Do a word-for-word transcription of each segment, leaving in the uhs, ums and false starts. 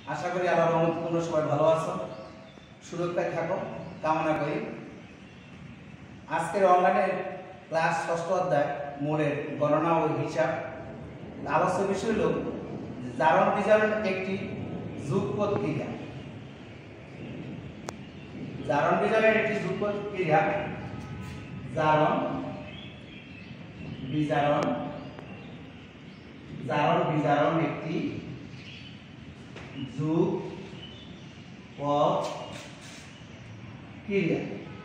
আশা করি আল্লাহর রহমতে তোমরা সবাই ভালো আছো, সুরক্ষায় থাকো কামনা করি। আজকের অনলাইনের ক্লাস ষষ্ঠ অধ্যায় মূলের গণনা ও হিসাব। আলোচ্য বিষয় হল জারণ বিজারণ একটি যুগপৎ ক্রিয়া। জারণ বিজারণের একটি যুগপৎ ক্রিয়া। জারণ বিজারণ জারণ বিজারণ একটি যুগপৎ ক্রিয়া।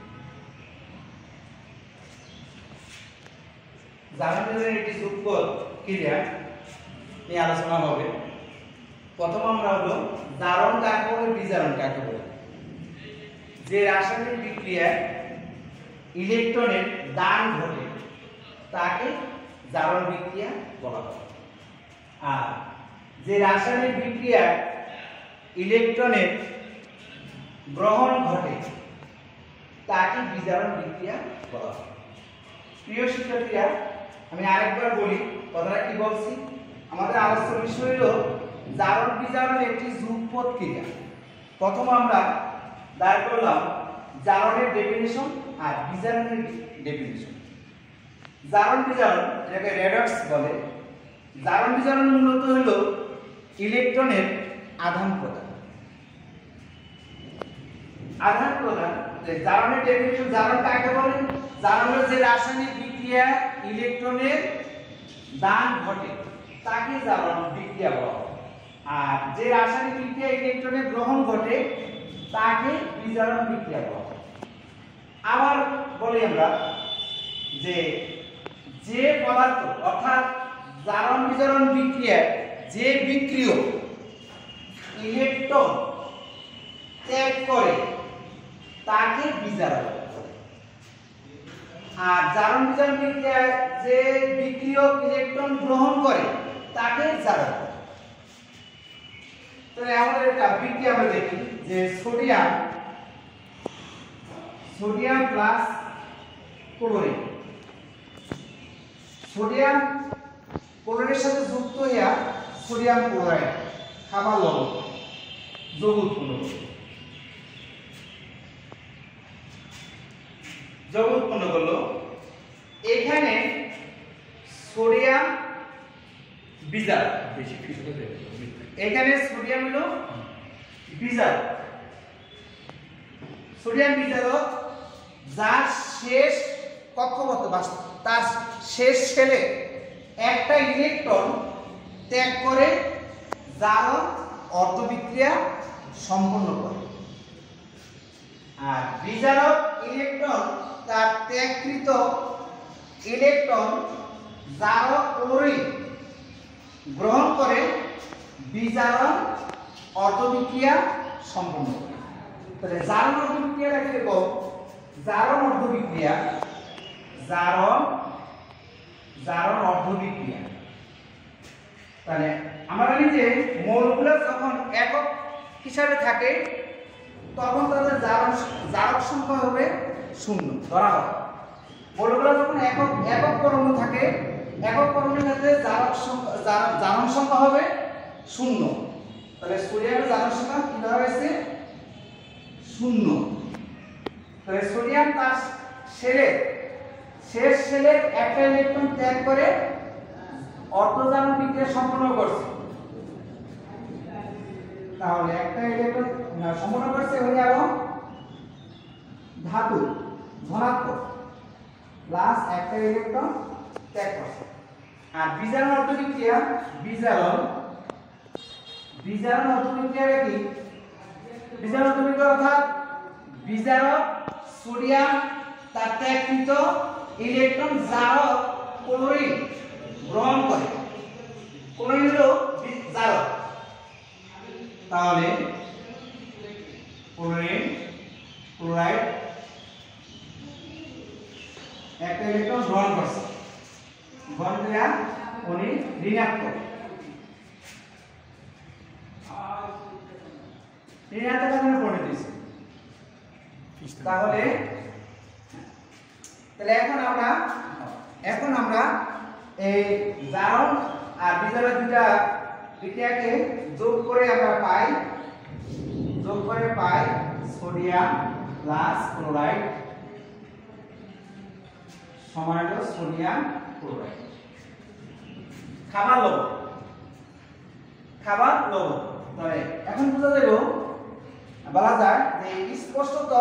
জারণ বিজারণের একটি যুগপৎ ক্রিয়া নিয়ে আলোচনা হবে। প্রথম আমরা হলো জারণ কাকে বলে, বিজারণ কাকে বলে। যে রাসায়নিক বিক্রিয়ায় ইলেকট্রনের দান ঘটে তাকে জারণ বিক্রিয়া বলা হয়। আর যে রাসায়নিক বিক্রিয়ায় ইলেকট্রনের গ্রহণ ঘটে তাকে বিজারণ বিক্রিয়া বলা হয়। প্রিয় শিক্ষার্থীরা, আমি আরেকবার বলি কথাটা কি বলছি। আমাদের আলোচ্য বিষয় হলো জারণ বিজারণ একটি যুগপৎ ক্রিয়া। প্রথম আমরা দাঁড় করলাম জারণের ডেফিনিশন আর বিজারণের ডেফিনিশন। জারণ বিজারণ এটাকে রেডক্স বলে। জারণ বিজারণ মূলত হলো ইলেকট্রনের আদান প্রদান। আদান প্রদান জারণের ডেফিনিশন। জারণ কাকে বলে? জারণের যে রাসায়নিক বিক্রিয়া ইলেকট্রনের দান ঘটে তাকে জারণ বিক্রিয়া বলা হয়। আর যে রাসায়নিক বিক্রিয়া ইলেকট্রনের গ্রহণ ঘটে তাকে বিজারণ বিক্রিয়া বলা হয়। আবার বলি আমরা যে যে পদার্থ অর্থাৎ জারণ বিজারণ বিক্রিয়ায় যে বিক্রিয়ক ইলেকট্রন ত্যাগ করে তাকে বিজারণ বলে। আর জারণ বিজারণ বিক্রিয়ায় যে বিক্রিয়ক ইলেকট্রন গ্রহণ করে তাকে জারণ বলে। তাহলে আমাদের একটা বিক্রিয়া আমরা দেখি যে sodium sodium plus chlorine. Sodium ক্লোরিনের সাথে যুক্ত হইয়া সোডিয়াম ক্লোরাইড খাবার লবণ যৌগ উৎপন্ন করবে। যৌগ উৎপন্ন করলো। এখানে সোডিয়াম বিজার বেশি এখানে সোডিয়াম হলো বিজার সোডিয়াম বিজারক যার শেষ কক্ষপথ বা তার শেষ শেলে একটা ইলেকট্রন ত্যাগ করে জারণ অর্ধবিক্রিয়া সম্পন্ন করে। আর বিজারক ইলেকট্রন তার ত্যাগকৃত ইলেকট্রন জারক ক্লোরিন গ্রহণ করে বিজারণ অর্ধবিক্রিয়া সম্পন্ন করে। তাহলে জারণ অর্ধবিক্রিয়া রাখলে বল জারণ অর্ধবিক্রিয়া জারণ জারণ অর্ধবিক্রিয়া। তাহলে আমরা জানি যে মৌলগুলো যখন একক হিসাবে থাকে তখন তাদের জারণ জারক সংখ্যা হবে শূন্য ধরা হয়। মৌলগুলো যখন একক একক পরমাণু থাকে একক পরমাণুর ক্ষেত্রে জারক সংখ্যা জারণ সংখ্যা হবে শূন্য। তাহলে সোডিয়ামের জারণ সংখ্যা কি ধরা হয়েছে? শূন্য। তাহলে সোডিয়াম তার শেলে শেষ শেলে একটা ইলেকট্রন ত্যাগ করে অর্ধজারণ বিক্রিয়া সম্পন্ন করছে। তাহলে একটা ইলেকট্রন সম্পন্ন করছে হয়ে গেল ধাতু ধনাত্মক প্লাস একটা ইলেকট্রন ত্যাগ করছে। আর বিজারণ অর্ধবিক্রিয়া বিজারণ বিজারণ অর্ধবিক্রিয়া কি? বিজারণ অর্ধবিক্রিয়া অর্থাৎ বিজারক সোডিয়াম তার ত্যাগকৃত ইলেকট্রন জারক ক্লোরিন গ্রহণ করে। ক্লোরিন হলো জারক। তাহলে ক্লোরিন ক্লোরাইড একটা ইলেকট্রন গ্রহণ করছে। গ্রহণ করে উনি ঋণাত্মক ঋণাত্মক আমরা পড়ে দিয়েছি। তাহলে তাহলে এখন আমরা এখন আমরা এই জারণ আর বিজারণ দুটা বিক্রিয়াকে যোগ করে আমরা পাই যোগ করে পাই সোডিয়াম প্লাস ক্লোরাইড সমান হলো সোডিয়াম ক্লোরাইড। খাবার লবণ খাবার লবণ তবে এখন বোঝা যাবে বলা যায় যে স্পষ্টত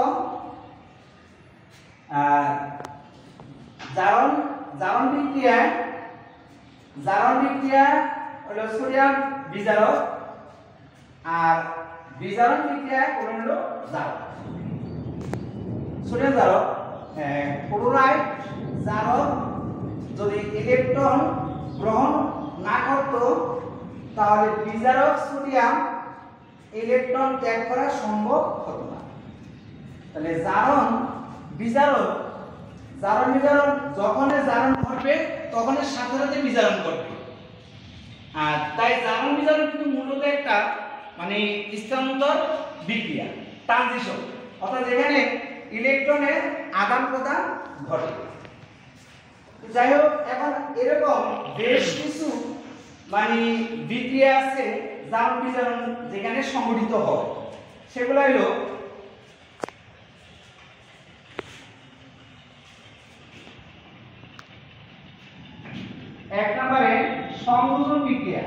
জারণ জারণ বিক্রিয়ায় জারণ বিক্রিয়া হলো সোডিয়াম বিজারক আর বিজারণ বিক্রিয়া কোন হলো জারক। সোডিয়াম জারক ক্লোরাইড জারক যদি ইলেকট্রন গ্রহণ না করত তাহলে বিজারক সোডিয়াম ইলেকট্রন ত্যাগ করা সম্ভব হতো না। তাহলে জারণ বিজারক জারণ বিজারণ যখন জারণ ঘটবে তখন সাথে সাথে বিজারণ ঘটবে। আর তাই জারণ বিজারণ কিন্তু মূলত একটা মানে স্থানান্তর বিক্রিয়া ট্রানজিশন, অর্থাৎ যেখানে ইলেকট্রনের আদান প্রদান ঘটে। যাই হোক, এখন এরকম বেশ কিছু মানে বিক্রিয়া আছে জারণ বিজারণ যেখানে সংঘটিত হয়, সেগুলো হলো এক নম্বরে সংযোজন বিক্রিয়া।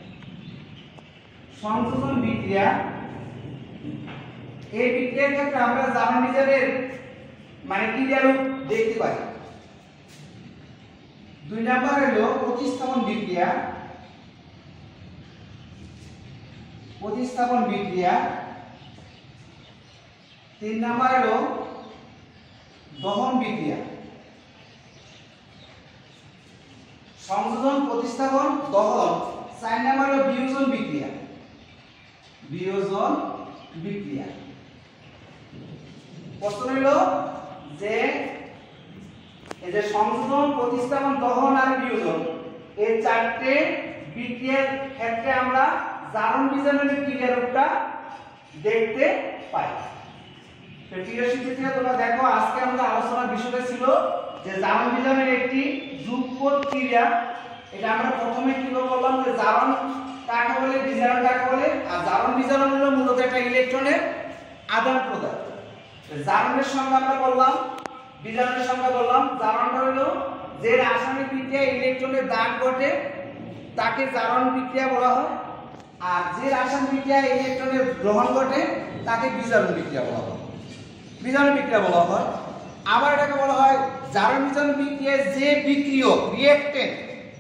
সংযোজন বিক্রিয়া এই বিক্রিয়ার ক্ষেত্রে আমরা জারণ বিজারণের মানে ক্রিয়ারূপ দেখতে পাই। দুই নম্বর হলো প্রতিস্থাপন বিক্রিয়া। প্রতিস্থাপন বিক্রিয়া তিন নম্বর হলো দহন বিক্রিয়া। সংযোজন প্রতিস্থাপন দহন চার নম্বর হলো বিয়োজন বিক্রিয়া। বিয়োজন বিক্রিয়া প্রশ্ন হলো যে এই যে সংযোজন প্রতিস্থাপন দহন আর বিয়োজন এই চারটে বিক্রিয়ার ক্ষেত্রে আমরা জারণ বিজারণের ক্রিয়ারূপটা দেখতে পাই। তো প্রিয় শিক্ষার্থীরা, তোমরা দেখো আজকে আমরা আলোচনার বিষয়টা ছিল যে জারণ বিজারণের একটি যুগপৎ ক্রিয়া। এটা আমরা প্রথমে কি বললাম যে জারণ কাকে বলে, বিজারণ কাকে বলে। আর জারণ বিজারণ হলো মূলত একটা ইলেকট্রনের আদান প্রদান। জারণের সংজ্ঞা আমরা বললাম, বিজারণের সংজ্ঞা বললাম। জারণটা হলো যে রাসায়নিক বিক্রিয়ায় ইলেকট্রনের দান ঘটে তাকে জারণ বিক্রিয়া বলা হয়। আর যে রাসায়নিক বিক্রিয়ায় ইলেকট্রনের গ্রহণ ঘটে তাকে বিজারণ বিক্রিয়া বলা হয়। বিজারণ বিক্রিয়া বলা হয়। আবার এটাকে বলা হয় জারণ বিজারণ বিক্রিয়ায় যে বিক্রিয়ক রিঅ্যাকট্যান্ট,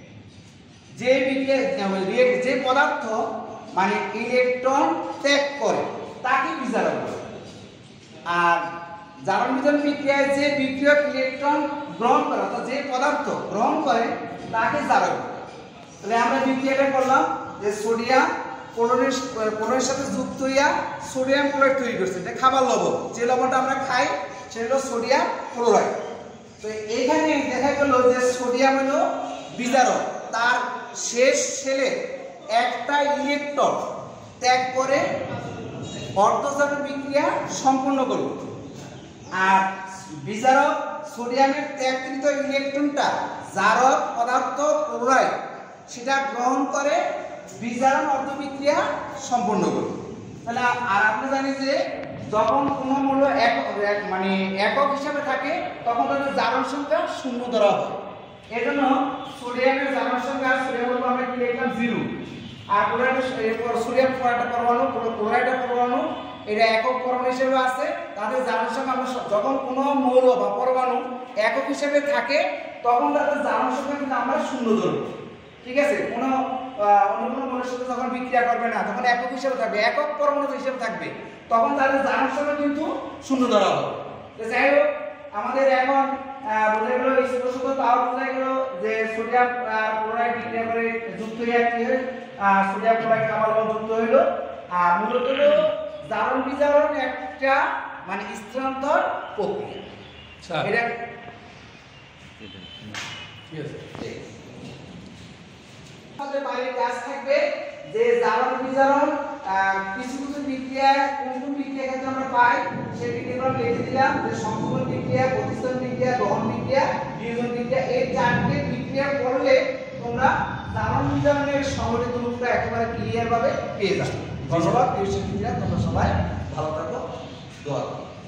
যে বিক্রিয়া যে পদার্থ মানে ইলেকট্রন ত্যাগ করে তাকে বিজারণ বলে। আর জারণ বিজারণ বিক্রিয়ায় যে বিক্রিয়ক ইলেকট্রন গ্রহণ করে, অর্থাৎ যে পদার্থ গ্রহণ করে তাকে জারক বলে। তাহলে আমরা বিক্রিয়াটা করলাম যে সোডিয়াম ক্লোরিনের ক্লোরিনের সাথে যুক্ত হইয়া সোডিয়াম ক্লোরাইড তৈরি করছে। এটা খাবার লবণ, যে লবণটা আমরা খাই সেটা হলো সোডিয়াম ক্লোরাইড। তো এইখানে দেখা গেল যে সোডিয়াম হলো বিজারক, তার শেষ শেলে একটা ইলেকট্রন ত্যাগ করে অর্ধজারণ বিক্রিয়া সম্পন্ন করল। আর বিজারক সোডিয়ামের ত্যাগকৃত ইলেকট্রনটা জারক পদার্থ ক্লোরাইড সেটা গ্রহণ করে বিজারণ অর্ধ বিক্রিয়া সম্পন্ন করল। তাহলে আর আপনি জানেন যে যখন কোনো মূল্য এক মানে একক হিসাবে থাকে তখন তাদের জারণ সংখ্যা শূন্য ধরা হয়। এজন্য সোডিয়ামের জারণ সংখ্যা সোডিয়াম বলবো আমরা কি লিখলাম জিরো। আর ক্লোরাইডের এরপর সোডিয়াম ক্লোরাইড পরমাণু ক্লোরাইডের পরমাণু এটা একক পরমাণু হিসেবে আছে। তাদের জারণ সংখ্যা আমরা যখন কোনো মৌল বা পরমাণু একক হিসেবে থাকে তখন তাদের জারণ সংখ্যা কিন্তু আমরা শূন্য ধরব। ঠিক আছে, কোনো অন্য কোনো মৌলের সাথে যখন বিক্রিয়া করবে না তখন একক হিসেবে থাকবে, একক পরমাণু হিসেবে থাকবে, তখন তাদের জারণ সংখ্যা কিন্তু শূন্য ধরা হবে। তো যাই হোক, আমাদের এখন বোঝা গেল স্পষ্ট, তাও বোঝা গেল যে সোডিয়াম ক্লোরাইড বিক্রিয়া করে যুক্ত হয়ে কি হয় সোডিয়াম ক্লোরাইড খাবার লবণ যুক্ত হইল। আর মূলত হলো জারণ বিজারণ একটা মানে স্থানান্তর প্রক্রিয়া। আচ্ছা, এটা ঠিক আছে। আমাদের বাইরে কাজ থাকবে যে জারণ বিজারণ কিছু কিছু বিক্রিয়া কোন কোন বিক্রিয়া ক্ষেত্রে আমরা পাই সেই বিক্রিয়াগুলো লিখে দিলাম যে সংযোজন বিক্রিয়া, প্রতিস্থাপন বিক্রিয়া, দহন বিক্রিয়া, বিয়োজন বিক্রিয়া। এই চারটি বিক্রিয়া করলে তোমরা জারণ বিজারণের সংগঠিত রূপটা একেবারে ক্লিয়ার ভাবে পেয়ে যাবে। ধন্যবাদ প্রিয় শিক্ষার্থীরা, তোমরা সবাই ভালো থাকো, দোয়া করো।